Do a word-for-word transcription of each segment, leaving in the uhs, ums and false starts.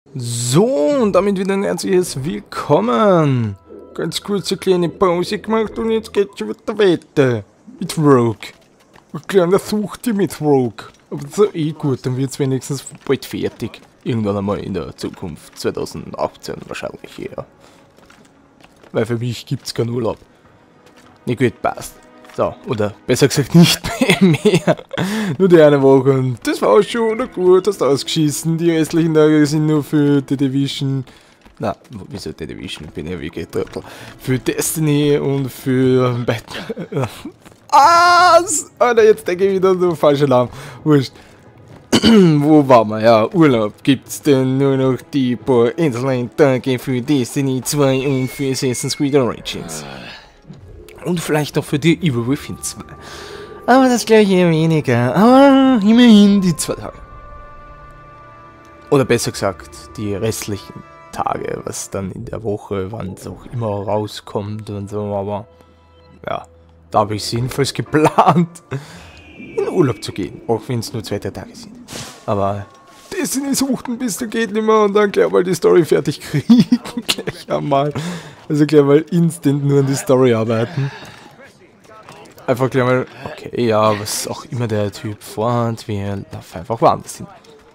So, und damit wieder ein herzliches Willkommen. Ganz kurze kleine Pause gemacht und jetzt geht's schon wieder weiter. Mit Rogue. Ein kleiner Suchti mit Rogue. Aber das ist eh gut, dann wird's wenigstens bald fertig. Irgendwann einmal in der Zukunft. zweitausendachtzehn wahrscheinlich eher. Weil für mich gibt's keinen Urlaub. Ne gut, passt. So, oder besser gesagt nicht mehr. Nur die eine Woche und das war auch schon oder gut, hast ausgeschissen. Die restlichen Tage sind nur für The Division. Na, wieso The Division? Ich bin ja wie Trottel. Für Destiny und für Batman. Ah! Alter, jetzt denke ich wieder so falscher Name. Wurscht. Wo waren wir? Ja, Urlaub. Gibt's denn nur noch die paar einzelnen Tage für Destiny zwei und für Assassin's Creed Origins? Und vielleicht auch für die Evil Within zwei. Aber das gleiche eher weniger. Aber immerhin die zwei Tage. Oder besser gesagt, die restlichen Tage, was dann in der Woche, wann es auch immer rauskommt und so. Aber ja, da habe ich jedenfalls geplant, in Urlaub zu gehen. Auch wenn es nur zwei, drei Tage sind. Aber Destiny suchten bis da geht nicht mehr und dann gleich mal die Story fertig kriegen. Gleich einmal. Also gleich mal instant nur an die Story arbeiten. Einfach gleich mal, okay, ja, was auch immer der Typ vorhat, wir laufen einfach woanders hin.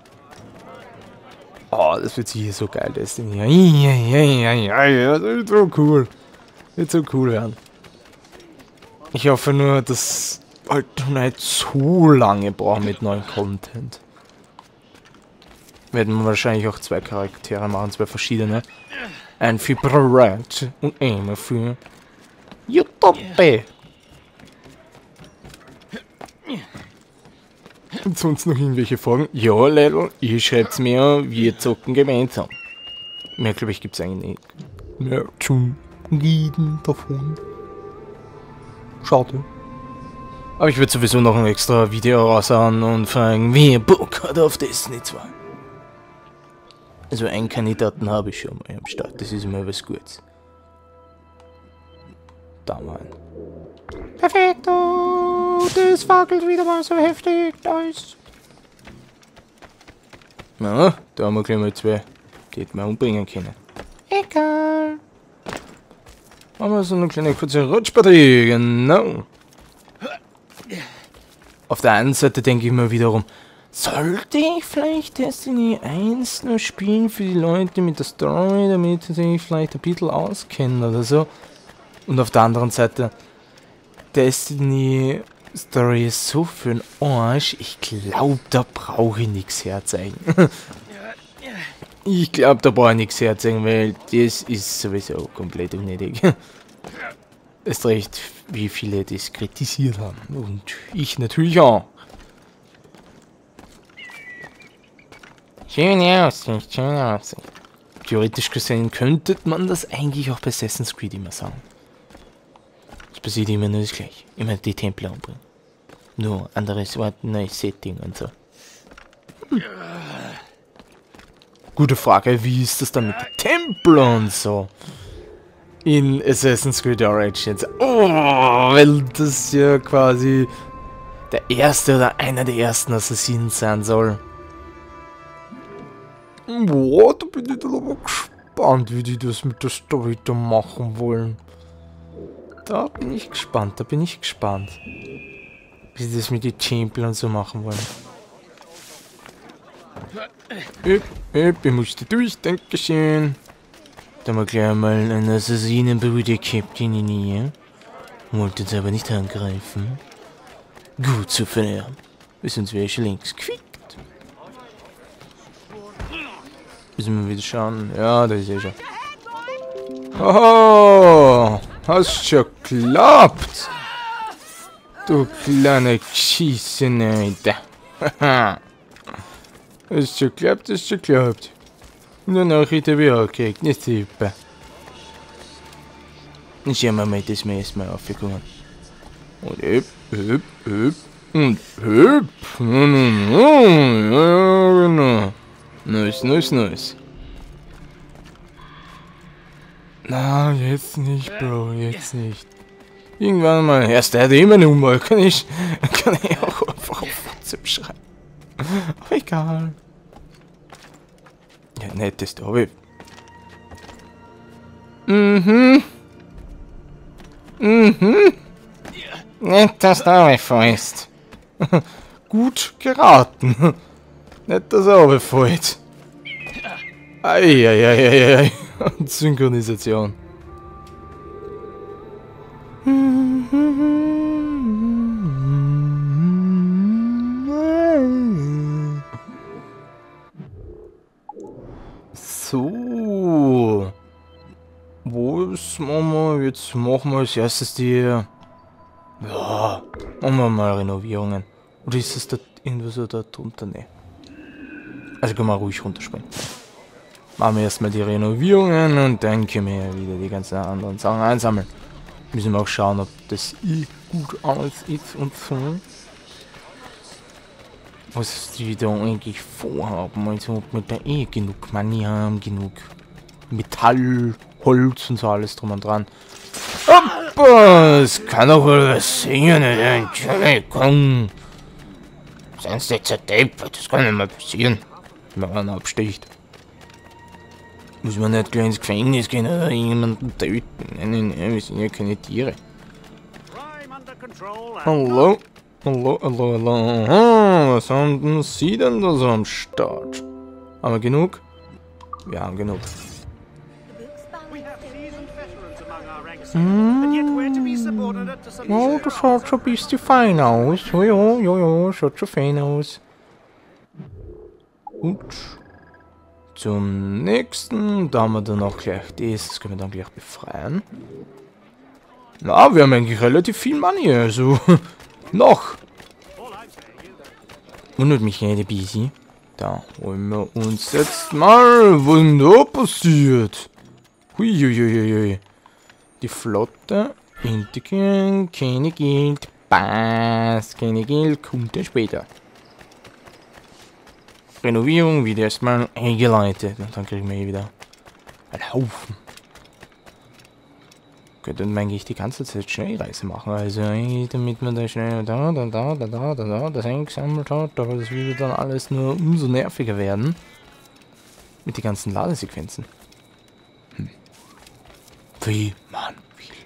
Oh, das wird sicher so geil, Destiny. Ja, ja, ja, ja, ja, das wird so cool. Wird so cool werden. Ich hoffe nur, dass halt nicht so lange brauchen mit neuen Content. Werden wir wahrscheinlich auch zwei Charaktere machen, zwei verschiedene. Ein für Brett und einmal für YouTube. Und sonst noch irgendwelche Fragen? Ja, Leute, ihr schreibt's mir, wir zocken gemeinsam. Mehr, glaube ich, gibt's eigentlich nicht. Mehr zum Reden davon. Schade. Aber ich würde sowieso noch ein extra Video raushauen und fragen, wer Bock hat auf Destiny zwei. Also einen Kandidaten habe ich schon mal am Start, das ist immer was Gutes. Da mal. Perfekto! Das wackelt wieder mal so heftig, nice. Na, da haben wir gleich mal zwei, die hätten wir umbringen können. Egal. Machen wir so eine kleine kurze Rutschpartie, genau. Auf der einen Seite denke ich mir wiederum, sollte ich vielleicht Destiny eins nur spielen für die Leute mit der Story, damit sie sich vielleicht ein bisschen auskennen oder so. Und auf der anderen Seite, Destiny Story ist so für den Arsch, ich glaube, da brauche ich nichts herzeigen. Ich glaube, da brauche ich nichts herzeigen, weil das ist sowieso komplett unnötig. Ist recht, wie viele das kritisiert haben. Und ich natürlich auch. Schöne Aussicht, schöne Aussicht. Theoretisch gesehen könnte man das eigentlich auch bei Assassin's Creed immer sagen. Es passiert immer nur das Gleiche. Immer die Templer umbringen. Nur anderes Wort, neues Setting und so. Hm. Gute Frage, wie ist das dann mit den Templern und so? In Assassin's Creed Origins. Oh, weil das ja quasi der erste oder einer der ersten Assassinen sein soll. Boah, da bin ich dann aber gespannt, wie die das mit der Story da machen wollen. Da bin ich gespannt, da bin ich gespannt. Wie sie das mit den Champions so machen wollen. Üpp, üpp, ich musste durch, dankeschön. Da haben wir gleich mal einen Assassinenbrüder gehabt in die Nähe. Wollte uns aber nicht angreifen. Gut zu verlernen. Bis uns wäre schon längst gefickt. Müssen wir wieder schauen. Ja, da ist er schon. Oh, hast schon geklappt. Du kleine Geschisseneide. Haha. Hast schon geklappt, hast schon geklappt. Nur Nachricht habe ich auch gekriegt, nicht super. Dann schauen wir mal, dass wir erstmal aufgekommen. Und hüp, hüp, hüp. Und hüp. No, no, no. Ja, genau. Nice, nice, nice. Na, jetzt nicht, Bro, jetzt nicht. Irgendwann mal, erst der hat immer eine Nummer, kann ich, kann ich auch einfach auf WhatsApp schreiben. Aber egal. Ja, netteste Hobby. Mhm. Mhm. Nicht, dass du runterfällst. Gut geraten. Nicht, dass er runterfällt. Eieieiei. Und Synchronisation. So. Wo ist Mama? Jetzt machen wir als erstes die... Ja, machen wir mal Renovierungen. Oder ist es da irgendwas so da drunter? Ne. Also können wir ruhig runterspringen. Machen wir erstmal die Renovierungen und dann können wir ja wieder die ganzen anderen Sachen einsammeln. Müssen wir auch schauen, ob das eh gut alles ist und so. Was die da eigentlich vorhaben. Also ob wir da eh genug Money haben, genug Metall, Holz und so alles drum und dran. Hoppa, es kann doch wohl was sehen, Entschuldigung. Sonst nicht zerdeppert, das kann nicht mal passieren, wenn man einen absticht. Muss man nicht gleich ins Gefängnis gehen oder jemanden töten. Nein, nein, nein, wir sind ja keine Tiere. Hallo? Hallo, hallo, hallo. Aha, was haben Sie denn da so am Start? Haben wir genug? Wir haben genug. Oh, das schaut schon ein bisschen fein aus. Ja, ja, ja, ja, schaut schon fein aus. Gut. Zum nächsten, da haben wir dann auch gleich das, das können wir dann gleich befreien. Na, wir haben eigentlich relativ viel Money, also noch. Wundert mich nicht ein bisschen. Da holen wir uns jetzt mal, was denn da passiert? Huiuiuiui. Die Flotte integrieren, keine Geld, Bass, keine Geld, kommt dann später. Renovierung wird erstmal eingeleitet und dann kriegen wir hier wieder einen Haufen. Könnte man eigentlich die ganze Zeit Schnellreise machen, also eigentlich damit man da schnell da, da, da, da, da, da, da, das eingesammelt hat, aber das würde dann alles nur umso nerviger werden. Mit den ganzen Ladesequenzen. Hm. Wie man will.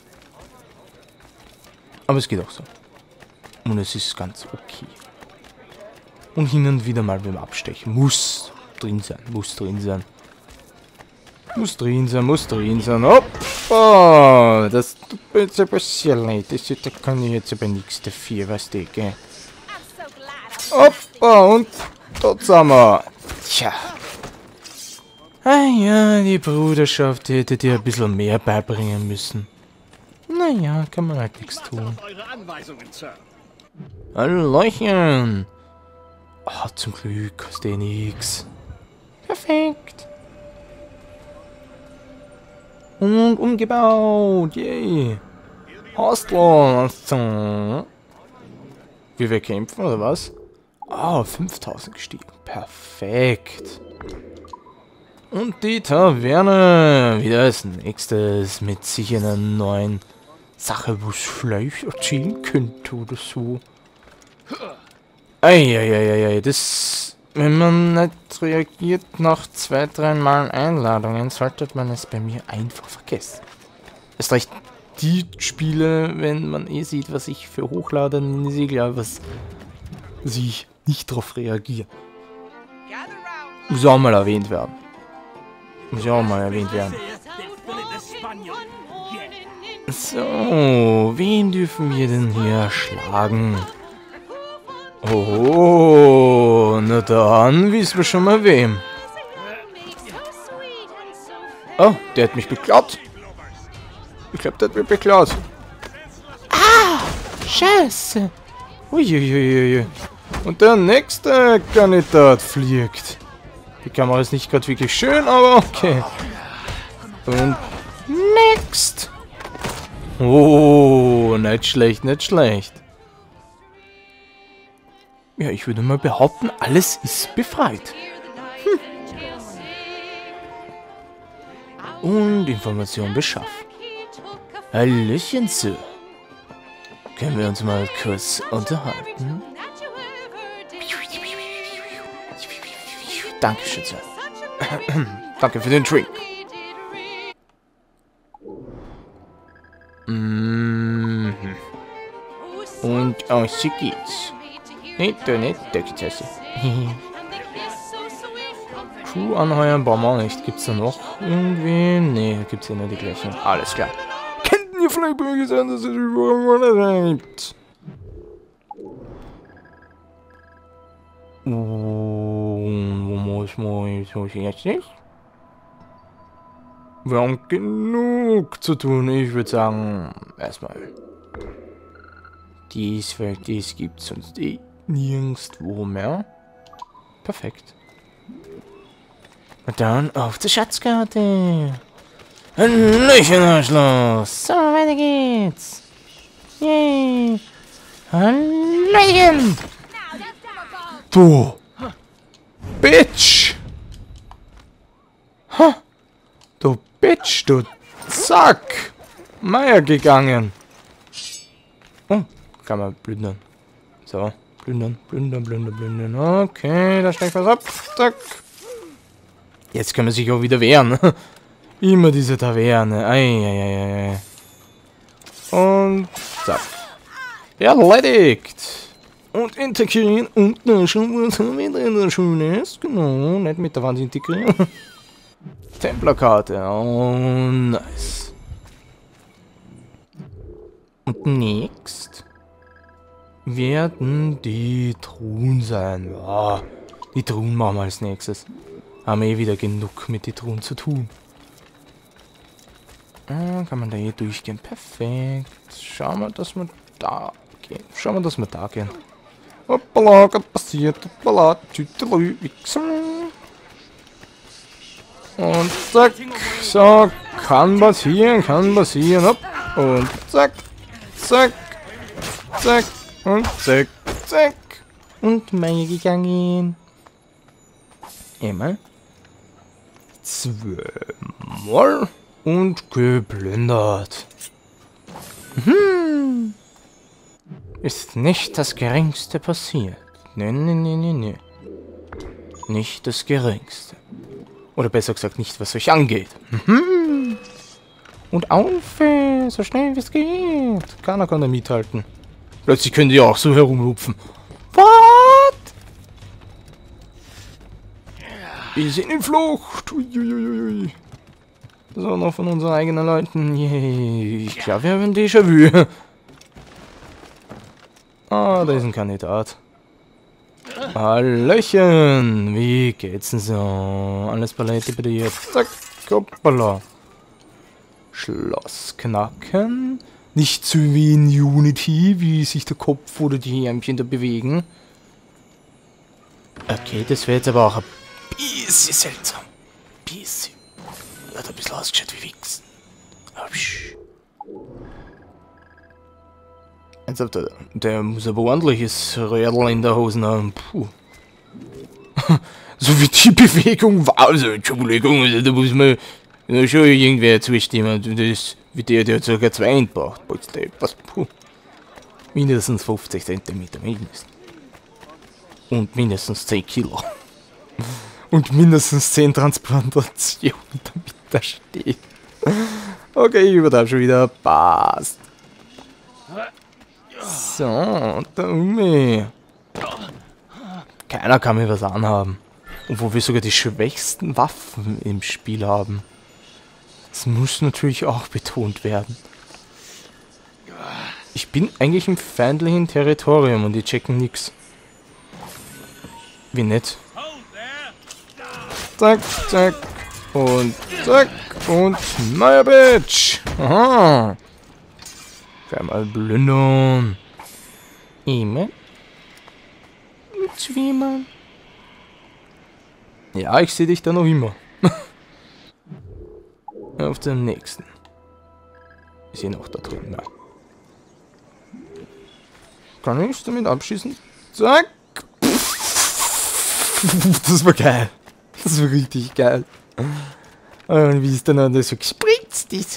Aber es geht auch so. Und es ist ganz okay. Und hin und wieder mal beim Abstechen. Muss drin sein, muss drin sein. Muss drin sein, muss drin sein. Hoppa! Das tut mir jetzt aber sehr leid. Das, da kann ich jetzt aber nichts dafür, weißt du, gell? Hoppa! Und dort sind wir. Tja. Ah ja, die Bruderschaft hätte dir ein bisschen mehr beibringen müssen. Naja, kann man halt nichts tun. Hallöchen! Ah, zum Glück kostet eh nix. Perfekt. Und umgebaut. Yay. Hostel. Wie wir kämpfen, oder was? Ah, oh, fünftausend gestiegen. Perfekt. Und die Taverne. Wieder als nächstes. Mit sicher einer neuen Sache, wo es vielleicht erzählen könnte oder so. Eieieiei, das... Wenn man nicht reagiert nach zwei, drei Mal Einladungen, sollte man es bei mir einfach vergessen. Es reicht die Spiele, wenn man eh sieht, was ich für hochlade, dann ist eh klar, was ich nicht darauf reagiere. Muss auch mal erwähnt werden. Muss ja auch mal erwähnt werden. So, wen dürfen wir denn hier schlagen? Oh, na dann wissen wir schon mal wem. Oh, der hat mich beklaut. Ich glaube, der hat mich beklaut. Ah, scheiße. Uiuiuiui. Und der nächste Kandidat fliegt. Die Kamera ist nicht gerade wirklich schön, aber okay. Und next. Oh, nicht schlecht, nicht schlecht. Ja, ich würde mal behaupten, alles ist befreit. Hm. Und Information beschaffen. Hallöchen, Sir. Können wir uns mal kurz unterhalten? Dankeschön, Sir. Danke für den Drink. Mhm. Und aus geht's. Nicht, nicht, da geht's also. Crew anheuern, brauchen wir nicht. Gibt's da noch irgendwie? Nee, gibt's ja nur die gleichen. Alles klar. Könnten ihr vielleicht möglich sein, dass es überall gibt? Und wo muss man jetzt nicht? Wir haben genug zu tun. Ich würde sagen, erstmal. Dies, weil dies gibt es sonst eh nirgendwo mehr. Perfekt. Und dann auf zur Schatzkarte. Hallöchen-Anschluss. So, weiter geht's. Yay. Hallöchen. Du. Bitch. Ha. Du Bitch, du Zack. Meier gegangen. Oh, kann man plündern. So, plündern, plündern, plündern, plündern. Okay, da steigt was ab. Zack. Jetzt kann man sich auch wieder wehren. Immer diese Taverne. Eieieiei. Und zack. Erledigt. Und integrieren. Und da schon was haben wir drin Schönes. Genau, nicht mit der Wand integrieren. Templerkarte. Oh, nice. Und next werden die Truhen sein. Ja, die Truhen machen wir als nächstes. Haben wir eh wieder genug mit den Truhen zu tun. Ah, kann man da hier durchgehen. Perfekt. Schauen wir, dass wir da gehen. Schauen wir, dass wir da gehen. Hoppala, was passiert? Hoppala, tütelü, wichsen. Und zack. So, kann passieren, kann passieren. Hopp. Und zack. Zack. Zack. Und zack. Zack. Und Meier gegangen. Einmal. Zweimal. Und geplündert. Hm. Ist nicht das Geringste passiert. Ne, ne, ne, ne, ne. Nicht das Geringste. Oder besser gesagt, nicht, was euch angeht. Mhm. Und auf, äh, so schnell wie es geht. Keiner kann da mithalten. Plötzlich können die auch so herumhupfen. What? Wir sind in Flucht. Uiuiui. Das war noch von unseren eigenen Leuten. Yay. Ich glaube, wir haben ein Déjà-vu. Ah, da ist ein Kandidat. Hallöchen. Wie geht's denn so? Alles Palette bitte jetzt. Zack. Hoppala. Schloss knacken. Nicht so wie in Unity, wie sich der Kopf oder die Ärmchen da bewegen. Okay, das wäre jetzt aber auch ein bisschen seltsam. Bisschen. Hat ein bisschen ausgeschaut wie Wichsen. Ernsthaft, der, der muss aber ordentliches Rädel in der Hosen haben. Puh. So wie die Bewegung war. Also, Entschuldigung, da muss man schon irgendwer zustimmen. Das wie der, der ca. zwei End braucht. Was? Puh. Mindestens fünfzig Zentimeter mindestens. Und mindestens zehn Kilo. Und mindestens zehn Transplantationen, damit da steht. Okay, ich übertreibe schon wieder. Passt. So, da Umi. Keiner kann mir was anhaben. Obwohl wir sogar die schwächsten Waffen im Spiel haben. Das muss natürlich auch betont werden. Ich bin eigentlich im feindlichen Territorium und die checken nix. Wie nett. Zack, zack. Und zack. Und neuer Bitch. Aha. Einmal plündern. Immer. Zweimal. Ja, ich sehe dich da noch immer. Auf dem nächsten. Ist hier noch da drin? Ja. Kann ich damit abschießen? Zack. Das war geil. Das war richtig geil. Und wie es dann alles so gespritzt ist.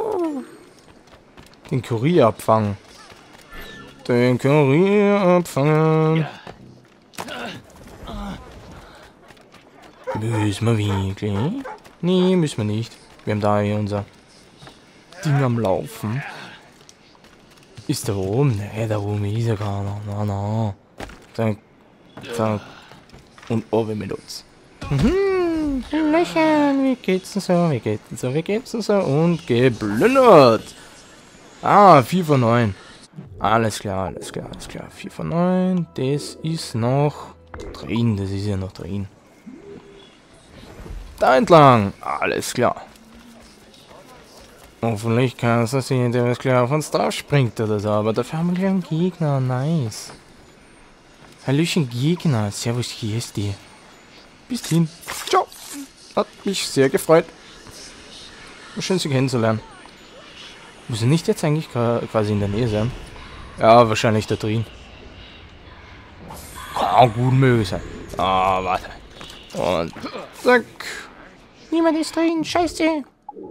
Den Kurier abfangen. Den Kurier abfangen. Müssen wir wirklich? Nee, müssen wir nicht. Wir haben da hier unser Ding am Laufen. Ist da oben? Ne, da oben ist er gar nicht. Na, na. Zack, zack. Und oben mit uns. Mhm, Löchern, wie geht's denn so, wie geht's denn so, wie geht's denn so? Und geplündert. Ah, vier von neun. Alles klar, alles klar, alles klar. vier von neun, das ist noch drin, das ist ja noch drin. Da entlang, alles klar. Hoffentlich kann es sehen, der gleich auf uns drauf springt oder so, aber dafür haben wir gleich einen Gegner, nice. Hallöchen Gegner, servus, hier ist die. Bis hin. Ciao. Hat mich sehr gefreut. Schön, Sie kennenzulernen. Muss er nicht jetzt eigentlich quasi in der Nähe sein? Ja, wahrscheinlich da drin. Kann gut möglich sein. Ah, warte. Und zack. Niemand ist drin, scheiße.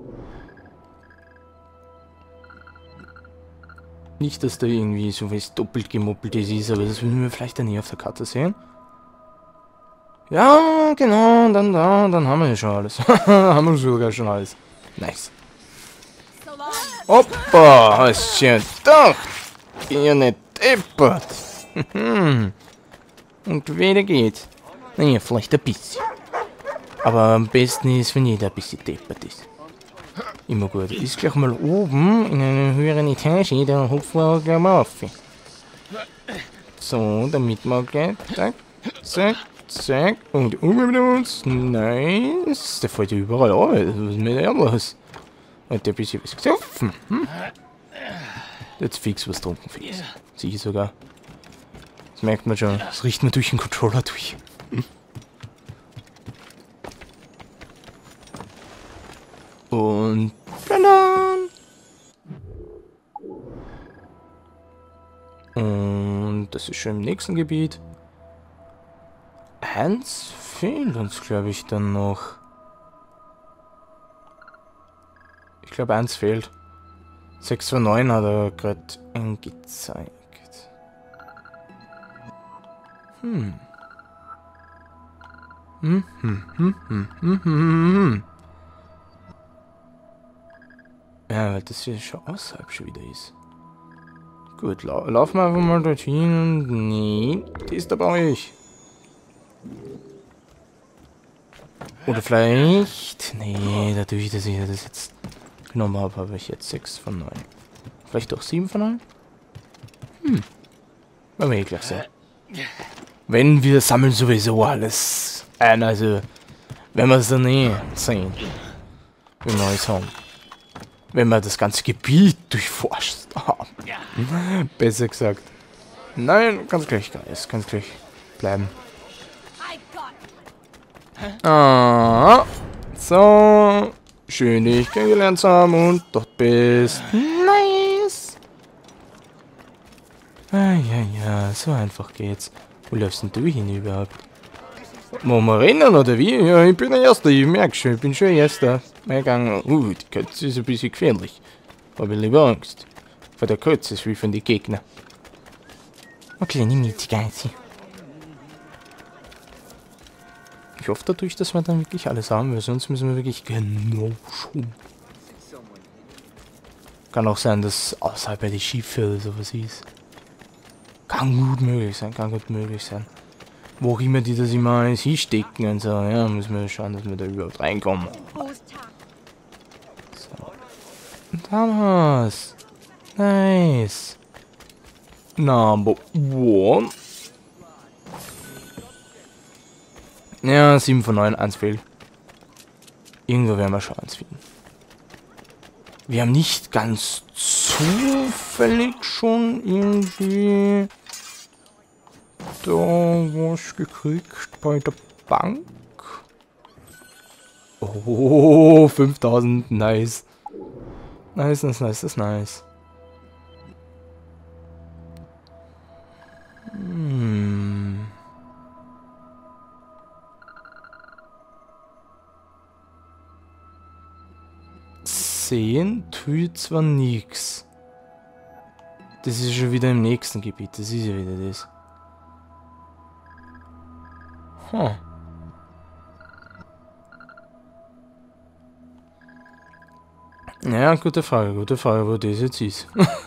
Nicht, dass da irgendwie so was doppelt gemoppeltes ist, aber das würden wir vielleicht dann nie auf der Karte sehen. Ja, genau, dann da, dann haben wir ja schon alles. Haben wir sogar schon alles. Nice. Hoppa, hast du ja gedacht? Bin ja nicht deppert. Und wieder geht. Naja, vielleicht ein bisschen. Aber am besten ist, wenn jeder ein bisschen deppert ist. Immer gut. Ist gleich mal oben in einer höheren Etage, dann hupfen wir gleich mal auf. So, damit wir gleich, zack, zack, zack, und oben mit uns. Nice. Der fällt ja überall auf. Was ist mit der los? Hat der ein bisschen was gesoffen? Hm? Jetzt fix was getrunken, fix. Sicher sogar. Das merkt man schon. Das riecht man durch den Controller durch. Hm? Und plöndern. Und das ist schon im nächsten Gebiet. Eins fehlt uns, glaube ich, dann noch. Ich glaube, eins fehlt. sechs von neun hat er gerade angezeigt. Hm. Hm, hm, hm, hm, hm, hm, hm. Ja, weil das hier schon außerhalb schon wieder ist. Gut, lau laufen wir einfach mal dorthin. Nee, das da brauche ich. Oder vielleicht... Nee, dadurch, dass ich das jetzt genommen habe, habe ich jetzt sechs von neun. Vielleicht doch sieben von neun? Hm. Werden wir eh gleich sehen. Wenn wir sammeln sowieso alles ein, also wenn wir es dann eh sehen. Wie wir es haben. Wenn wir das ganze Gebiet durchforscht haben. Besser gesagt. Nein, ganz gleich, Guys. Ganz gleich bleiben. Ah, so. Schön, dich kennengelernt zu haben und dort bist. Nice. Ah, ja, ja, so einfach geht's. Wo läufst denn du hin überhaupt? Wollen wir rennen oder wie? Ja, ich bin der Erste, ich merke schon, ich bin schon Erster. Mein Gang, uh, die Katze ist ein bisschen gefährlich. Habe ich lieber Angst. Vor der Katze ist wie von den Gegnern. Eine kleine Mietgeize. Ich hoffe dadurch, dass wir dann wirklich alles haben, weil sonst müssen wir wirklich genau schon. Kann auch sein, dass außerhalb bei die Schiffe oder sowas ist. Kann gut möglich sein, kann gut möglich sein. Wo auch immer die das immer alles hinstecken und so, ja, müssen wir schauen, dass wir da überhaupt reinkommen. So. Und haben wir's. Nice. Number one. Ja, sieben von neun, eins fehlt. Irgendwo werden wir schon eins finden. Wir haben nicht ganz zufällig schon irgendwie da was gekriegt bei der Bank. Oh, fünftausend, nice. Nice, nice, nice, das ist nice. Hm. Sehen tut zwar nix. Das ist schon wieder im nächsten Gebiet, das ist ja wieder das. Huh. Ja, gute Frage, gute Frage, wo das jetzt ist.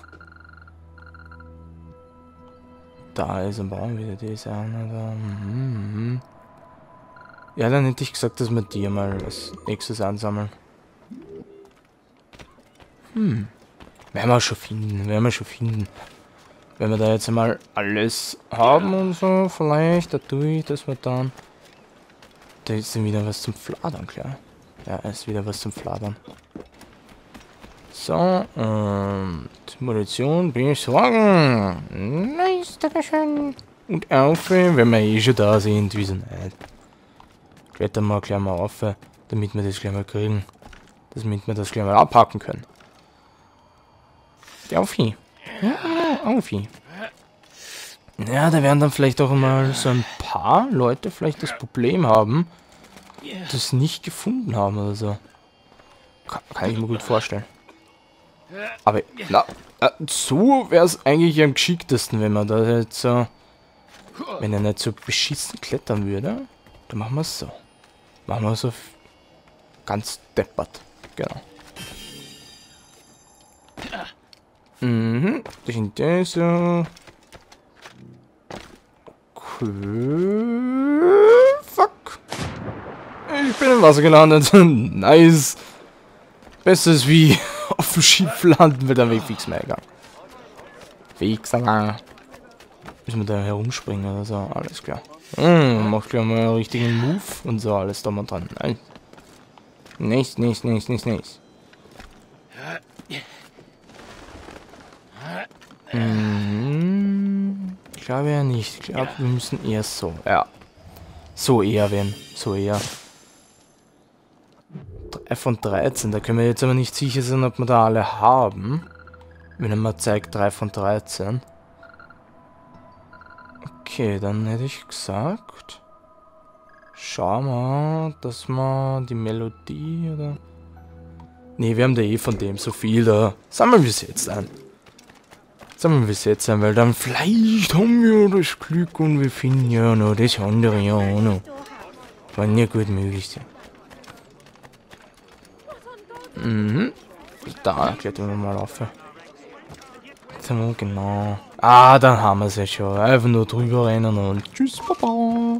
Da ist ein Baum wieder, das eine da. Mhm. Ja, dann hätte ich gesagt, dass wir die mal als nächstes ansammeln. Hm. Werden wir schon finden, werden wir schon finden. Wenn wir da jetzt einmal alles haben und so, vielleicht dadurch, dass wir dann... Da ist dann wieder was zum Fladern, klar. Ja, ist wieder was zum Fladern. So, und Munition besorgen. Nice, dankeschön. Und auf, wenn wir eh schon da sind, wieso nicht? Klettern wir gleich mal auf, damit wir das gleich mal kriegen. Damit wir das gleich mal abhaken können. Aufi. Ja, Aufi. Ja, da werden dann vielleicht auch mal so ein paar Leute vielleicht das Problem haben, das nicht gefunden haben oder so. Kann, kann ich mir gut vorstellen. Aber, na, so wäre es eigentlich am geschicktesten, wenn man da jetzt so, wenn er nicht so beschissen klettern würde. Dann machen wir es so. Machen wir so ganz deppert. Genau. Mhm, das sind das so. Okay. Fuck. Ich bin im Wasser gelandet. Nice. Bestes wie auf dem Schiff landen, wird dann Weg fix mehr egal. Fix, Alter. Müssen wir da herumspringen oder so? Alles klar. Hm, macht gleich mal einen richtigen Move und so, alles da mal dran. Nein. Nice, nice, nice, nice, nice. Mhm. Ich glaube ja nicht. Ich glaube, wir müssen eher so. Ja. So eher werden. So eher. drei von dreizehn. Da können wir jetzt aber nicht sicher sein, ob wir da alle haben. Wenn er mal zeigt drei von dreizehn. Okay, dann hätte ich gesagt. Schauen wir, dass wir die Melodie oder. Ne, wir haben da eh von dem so viel. Da sammeln wir es jetzt ein. Sammeln wir es jetzt ein, weil dann vielleicht haben wir das Glück und wir finden ja noch das andere ja auch noch. Kann ja gut möglich sein. Mhm. Da klettern wir mal auf. So, genau. Ah, dann haben wir es ja schon. Einfach nur drüber rennen und tschüss, Papa.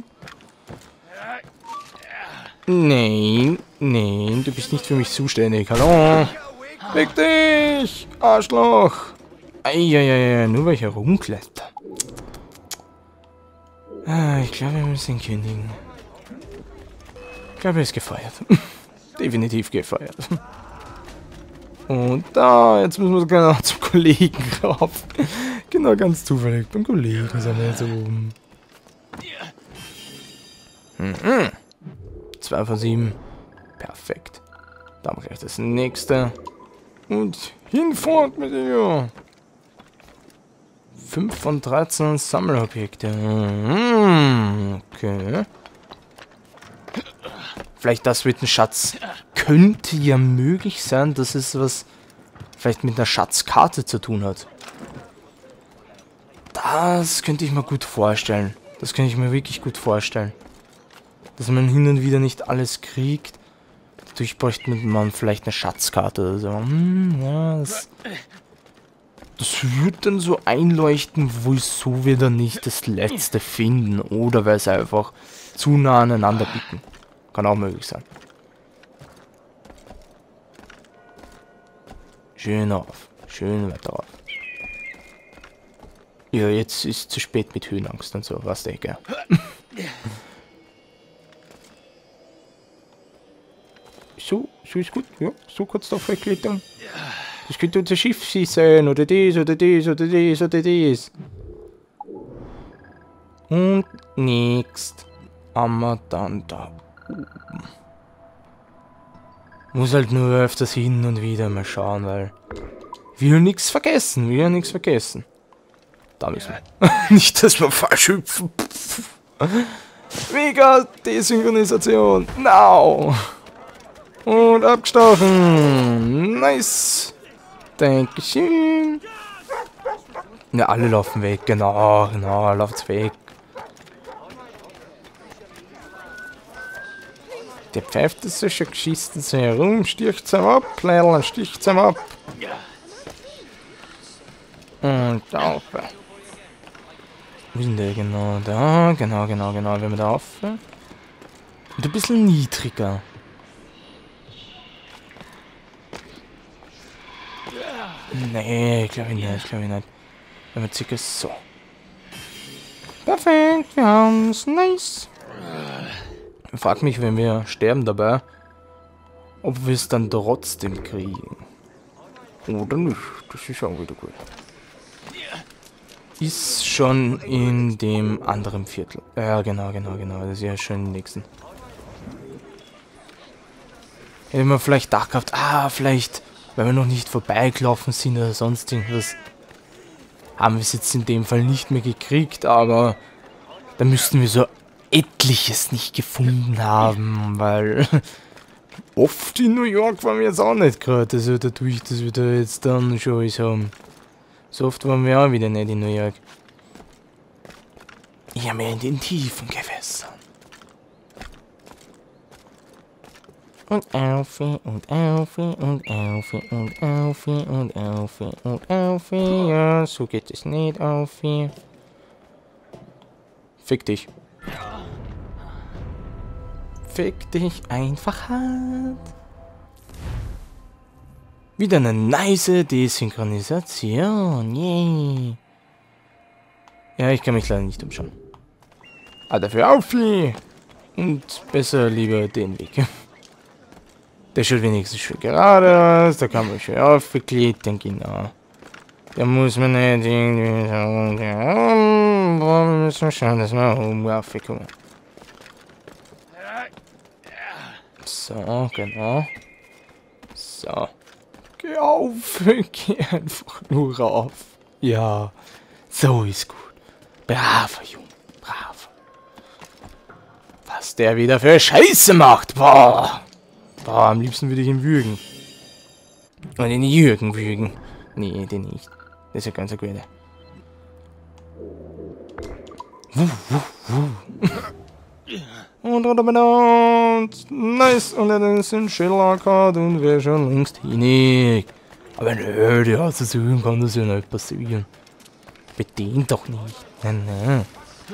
Nein, nein, du bist nicht für mich zuständig. Hallo. Weg dich, Arschloch. Eieiei, nur weil ich herumkletter. Ah, ich glaube, wir müssen ihn kündigen. Ich glaube, er ist gefeuert. Definitiv gefeuert. Und da, jetzt müssen wir genau zum Kollegen rauf. Genau, ganz zufällig. Beim Kollegen sind wir jetzt oben. Mhm. zwei von sieben. Perfekt. Da haben wir gleich das nächste. Und hinfort mit dir. fünf von dreizehn Sammelobjekte. Mhm. Okay. Vielleicht das mit dem Schatz. Könnte ja möglich sein, dass es was vielleicht mit einer Schatzkarte zu tun hat. Das könnte ich mir gut vorstellen. Das könnte ich mir wirklich gut vorstellen. Dass man hin und wieder nicht alles kriegt. Dadurch bräuchte man vielleicht eine Schatzkarte oder so. Hm, ja, das, das wird dann so einleuchten, wieso wir dann nicht das letzte finden. Oder weil sie einfach zu nah aneinander bieten. Kann auch möglich sein. Schön auf. Schön weiter auf. Ja, jetzt ist zu spät mit Höhenangst und so, was der gell? So, so ist gut. Ja, so kannst du auch wegklettern. Das könnte unser Schiff sein, oder das, oder das, oder das, oder das. Und nächst haben wir dann da oben. Muss halt nur öfters hin und wieder mal schauen, weil wir nichts vergessen, wir nichts vergessen. Da müssen wir. Nicht, dass wir falsch hüpfen. Mega Desynchronisation. Now. Und abgestochen. Nice. Dankeschön. Ja, alle laufen weg. Genau, genau, lauft's weg. Der pfeift das so schon geschissen so herum, sticht es ab, Leidl, sticht es ab. Und auf. Wo ist denn der genau? Da, genau, genau, genau, wenn wir da auf. Und ein bisschen niedriger. Nee, glaube ich nicht, glaube ich nicht. Wenn wir circa so. Perfekt, wir haben's, nice. Ich frag mich, wenn wir sterben dabei, ob wir es dann trotzdem kriegen. Oder nicht, das ist auch wieder gut. Ist schon in dem anderen Viertel. Ja, genau, genau, genau, das ist ja schon im nächsten. Hätten wir vielleicht gedacht gehabt, ah, vielleicht, weil wir noch nicht vorbeigelaufen sind oder sonst irgendwas, haben wir es jetzt in dem Fall nicht mehr gekriegt, aber da müssten wir so etliches nicht gefunden haben, weil oft in New York waren wir jetzt auch nicht gerade, also dadurch, dass wir da jetzt dann schon alles haben. So oft waren wir auch wieder nicht in New York. Ja, mehr in den tiefen Gewässern. Und Alfie und Alfie und Alfie und Alfie und Alfie und Alfie. Ja, so geht es nicht, Alfie. Fick dich. Fick dich einfach hart. Wieder eine nice Desynchronisation. Yay. Ja, ich kann mich leider nicht umschauen. Aber dafür Alfie. Und besser lieber den Weg. Der schaut wenigstens schön gerade aus, da kann man schön aufgeklettern, genau. Da muss man nicht irgendwie so, wir müssen schauen, dass wir oben raufkommen. So, genau. So. Geh auf, geh einfach nur rauf. Ja, so ist gut. Braver Junge, brav. Was der wieder für Scheiße macht, boah. Boah, am liebsten würde ich ihn würgen. Oder den Jürgen würgen. Nee, den nicht. Das ist ja ganz eine gute. Und runter mit uns. Nice. Und dann ist ein Schillerkart und wir schon längst hinig. Aber nö, die auszusuchen kann das ja nicht passieren. Bedient doch nicht. Nein, nein.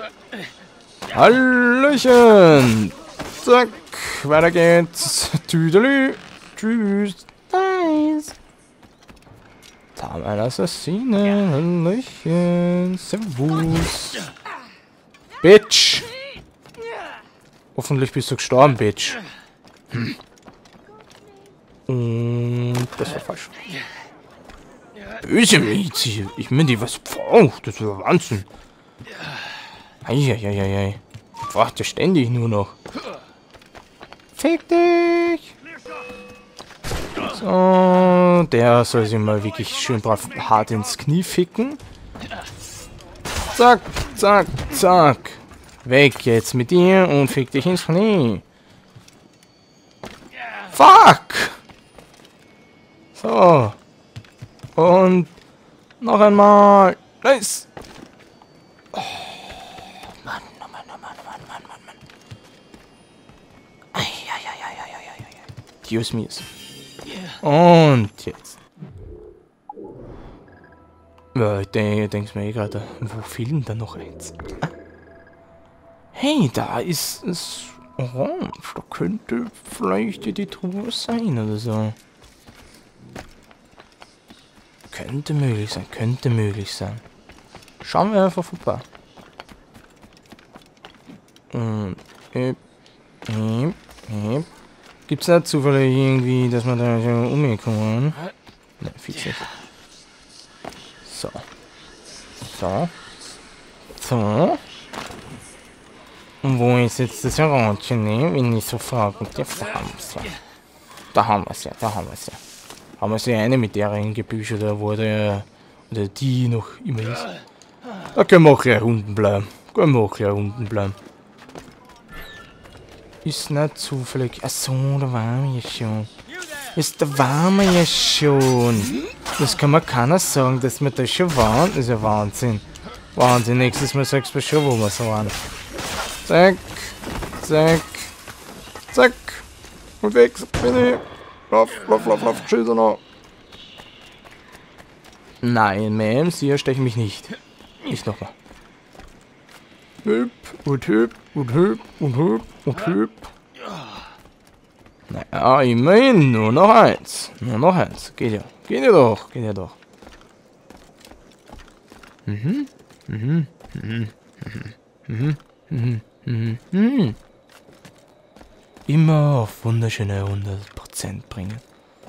Hallöchen. Zack. Weiter geht's. Tüdelü. Tschüss. Nice. Da haben wir einen Assassinen. Hallöchen. Servus. Bitch. Hoffentlich bist du gestorben, Bitch. Hm. Und das war falsch. Böse Miliz. Ich meine, die was. Oh, das war Wahnsinn. Eieieiei. Fragt ja ständig nur noch. Fick dich! So, der soll sich mal wirklich schön brav hart ins Knie ficken. Zack, zack, zack. Weg jetzt mit dir und fick dich ins Knie. Fuck! So. Und noch einmal. Nice! Oh, Mann, oh Mann, oh Mann, oh Mann, Mann, Mann, Mann. Dios mios. Und jetzt. Ja, ich denke, denkst mir eh gerade, wo fehlt denn da noch eins? Ah. Hey, da ist es orange. Da könnte vielleicht die Truhe sein oder so. Könnte möglich sein, könnte möglich sein. Schauen wir einfach vorbei. Und, äh, äh, äh. Gibt's da zufällig irgendwie, dass man da so umkommen? Ne, fix nicht. So. So. So. Und wo ist jetzt das Orange? Ne, wenn ich so frage. Da haben wir es ja. Da haben wir es ja, da haben wir es ja. Haben wir es ja eine mit der Gebüsch oder wo der, oder die noch immer ist. Da können wir auch gleich unten bleiben. Können wir auch gleich unten bleiben. Ist nicht zufällig. Achso, da waren wir ja schon. Ist, da waren wir ja schon. Das kann mir keiner sagen, dass wir da schon waren. Das ist ja Wahnsinn. Wahnsinn. Nächstes Mal sagst du schon, wo wir so waren. Zack. Zack. Zack. Und weg bin ich. Lauf, lauf, lauf, lauf, schieße noch. Nein, Ma'am, Sie erstechen mich nicht. Nicht nochmal. Hüp, und hüp, und hüp, und hüp, und hüp. Naja, immerhin, nur noch eins. Nur noch eins. Geht ja. Geht ja doch, geht ja doch. Mhm, mhm, mhm, mhm, mhm, mhm, mhm. Immer auf wunderschöne hundert Prozent bringen.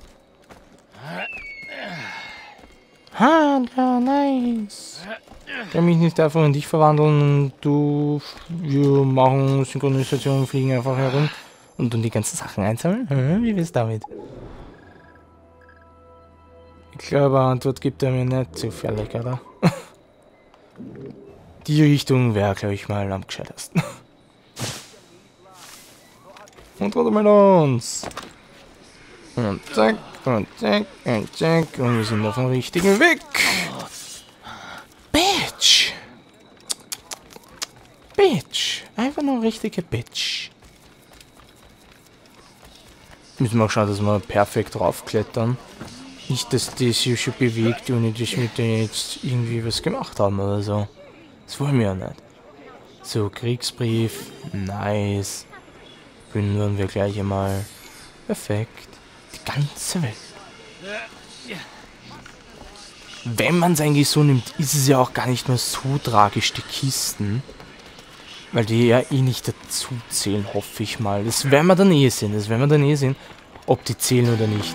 Ha, ja, nice. Ich kann mich nicht einfach in dich verwandeln und du, wir machen Synchronisation, fliegen einfach herum und dann die ganzen Sachen einsammeln? Hm, wie wär's damit? Ich glaube, Antwort gibt er mir nicht zufällig, oder? Die Richtung wäre, glaube ich, mal am gescheitersten. Und runter mit uns! Und zack, und zack, und zack, und wir sind auf dem richtigen Weg! Bitch! Bitch! Einfach nur richtige Bitch. Müssen wir auch schauen, dass wir perfekt draufklettern. Nicht, dass das sich schon bewegt und ich mit denen jetzt irgendwie was gemacht haben oder so. Das wollen wir ja nicht. So, Kriegsbrief. Nice. Bündern wir gleich einmal. Perfekt. Die ganze Welt. Wenn man es eigentlich so nimmt, ist es ja auch gar nicht mehr so tragisch, die Kisten. Weil die ja eh nicht dazu zählen, hoffe ich mal. Das werden wir dann eh sehen. Das werden wir dann eh sehen, ob die zählen oder nicht.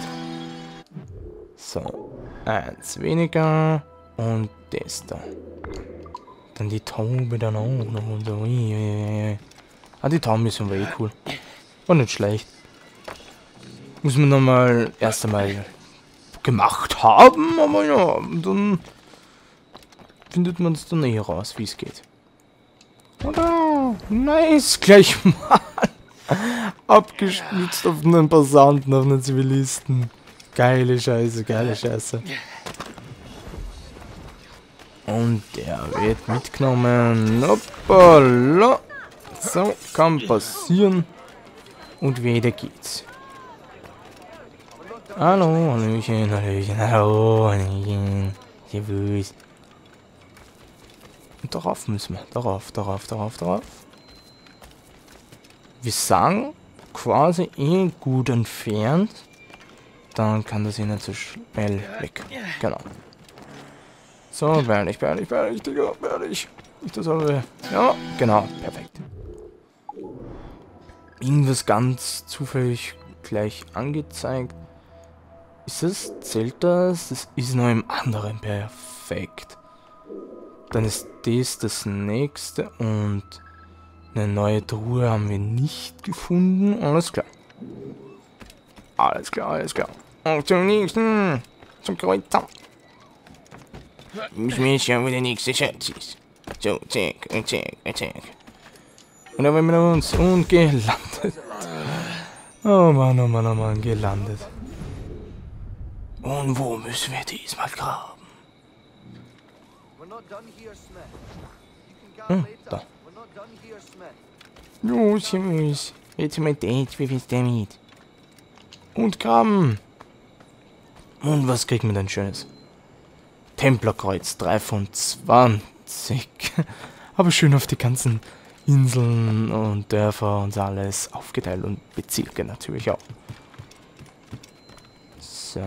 So. Eins weniger. Und das da. Dann die Taube dann auch noch. Und so. Ah, die Tauben sind aber eh cool. War nicht schlecht. Muss man nochmal erst einmal gemacht haben, aber ja, dann findet man es dann eh raus, wie es geht. Oder? Nice, gleich mal abgestützt auf einen Passanten, auf einen Zivilisten. Geile Scheiße, geile Scheiße. Und der wird mitgenommen. Hoppala. So, kann passieren. Und weiter geht's. Hallo, Hallöchen, Hallöchen, hallo, Hallöchen. Servus. Und darauf müssen wir. Darauf, darauf, darauf, darauf. Wir sagen quasi eh gut entfernt. Dann kann das eh nicht so schnell weg. Genau. So, beeilig, beeilig, beeilig, Digga, beeilig. Nicht das alle. Ja, genau, perfekt. Irgendwas ganz zufällig gleich angezeigt. Ist das? Zählt das? Das ist noch im anderen. Perfekt. Dann ist das das nächste und eine neue Truhe haben wir nicht gefunden. Alles klar. Alles klar, alles klar. Und zum nächsten. Zum Kreuzer. Ich will schauen, wo der nächste Schatz ist. So, zack, und zack, und zack. Und dann haben wir uns und gelandet. Oh Mann, oh Mann, oh Mann, gelandet. Und wo müssen wir diesmal graben? Hm, da. Los, Jungs. Jetzt mal Date, wie willst du damit? Und graben. Und was kriegt man denn Schönes? Templerkreuz, drei von zwanzig. Aber schön auf die ganzen Inseln und Dörfer und alles aufgeteilt und Bezirke natürlich auch. So.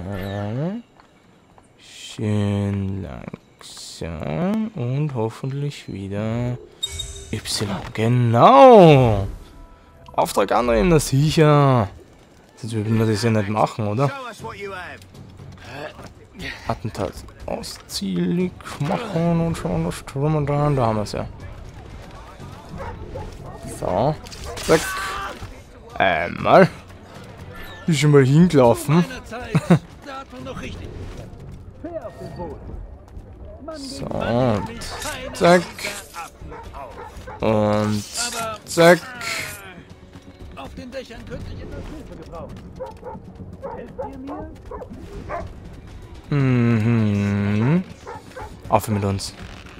Schön langsam und hoffentlich wieder Y. Genau! Auftrag annehmen, na sicher. Sonst würden wir das ja nicht machen, oder? Attentat auszielig machen und schauen, das drum und dran. Da haben wir es ja. So. Zack. Einmal. Ist schon mal hingelaufen. So, und zack. Und zack. Auf den Dächern könnte ich etwas Hilfe gebrauchen. Helft ihr mir? Mhm. Auf mit uns.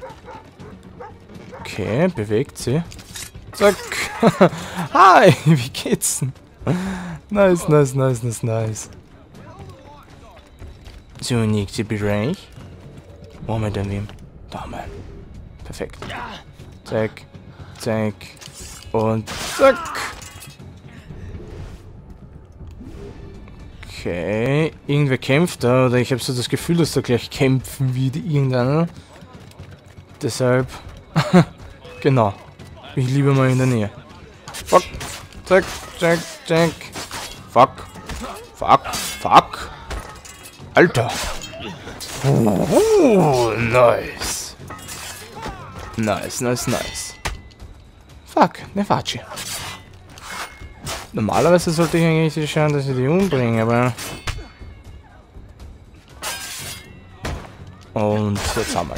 Okay, bewegt sie. Zack. Hi, wie geht's denn? Nice, nice, nice, nice, nice. So, nächster Bereich. Wo haben wir denn wem? Da haben wir. Perfekt. Zack, zack und zack. Okay, irgendwer kämpft da, oder ich habe so das Gefühl, dass da gleich kämpfen wird irgendeiner. Deshalb, genau, bin ich lieber mal in der Nähe. Fuck, zack, zack, zack. Fuck, fuck, fuck. Alter. Oh, nice. Nice, nice, nice. Fuck, ne Fatschi. Normalerweise sollte ich eigentlich schauen, dass ich die umbringe, aber... Und jetzt haben wir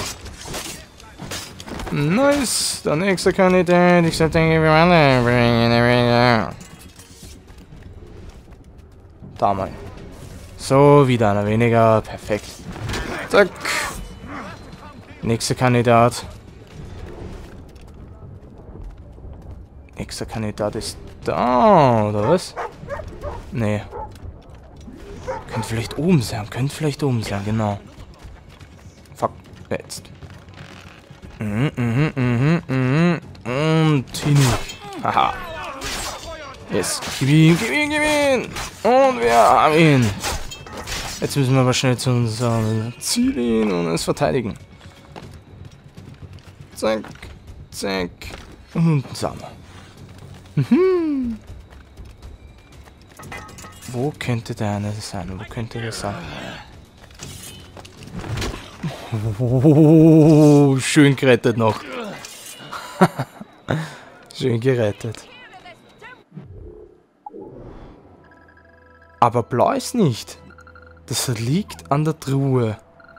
ihn. Nice, der nächste Kandidat. Ich sollte irgendwie alle bringen. Da haben wir ihn. So, wieder einer weniger. Perfekt. Zack. Nächster Kandidat. Nächster Kandidat ist da, oder was? Nee. Könnte vielleicht oben sein, könnte vielleicht oben sein, genau. Fuck, jetzt. Mhm, mhm, mhm, mhm. Und hin. Haha. Yes, gib ihn, gib ihn, gib ihn. Und wir haben ihn. Jetzt müssen wir aber schnell zu unserem Ziel hin und es verteidigen. Zack, zack. Und zusammen. Mhm. Wo könnte der eine sein? Wo könnte der sein? Oh, schön gerettet noch. Schön gerettet. Aber blau ist nicht. Das liegt an der Truhe.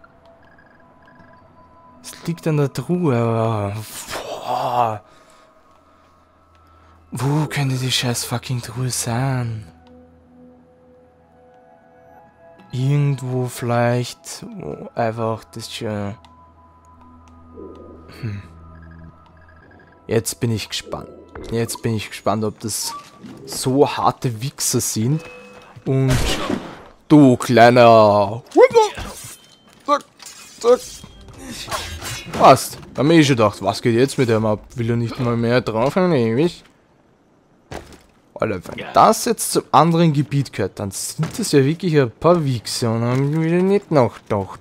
Es liegt an der Truhe. Boah. Wo könnte die scheiß fucking Truhe sein? Irgendwo vielleicht, wo einfach das schon... Hm. Jetzt bin ich gespannt. Jetzt bin ich gespannt, ob das so harte Wichser sind. Und du kleiner... Zack, zack. Passt. Hab mir eh schon gedacht, was geht jetzt mit dem ab? Will er nicht mal mehr drauf haben, ewig? Alter, wenn das jetzt zum anderen Gebiet gehört, dann sind das ja wirklich ein paar Wichser und haben wieder nicht nachgedacht.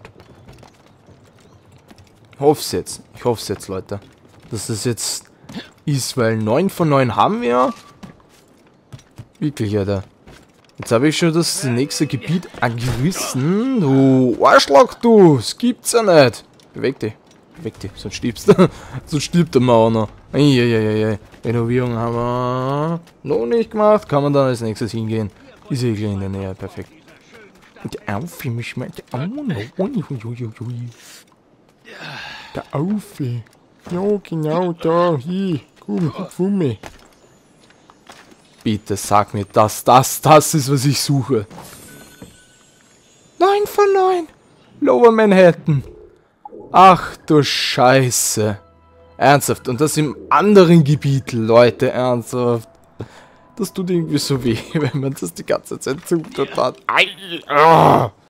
Ich hoff's jetzt. Ich hoff's jetzt, Leute. Dass das jetzt ist, weil neun von neun haben wir. Wirklich, Alter. Jetzt habe ich schon das nächste Gebiet angerissen. Du Arschloch, du! Das gibt's ja nicht. Beweg dich. Beweg dich, sonst stirbst du. Sonst stirbt der Mauer noch. Eieieiei. Renovierung haben wir noch nicht gemacht. Kann man dann als nächstes hingehen. Ist eh gleich in der Nähe. Perfekt. Und der Aufi, mich meinte. Oh no. Der Aufi. Ja, genau da. Hier. Komm, Fumme. Bitte sag mir, dass das, das ist, was ich suche. neun von neun. Lower Manhattan. Ach du Scheiße. Ernsthaft. Und das im anderen Gebiet, Leute. Ernsthaft. Das tut irgendwie so weh, wenn man das die ganze Zeit zutut hat. Ei, ah.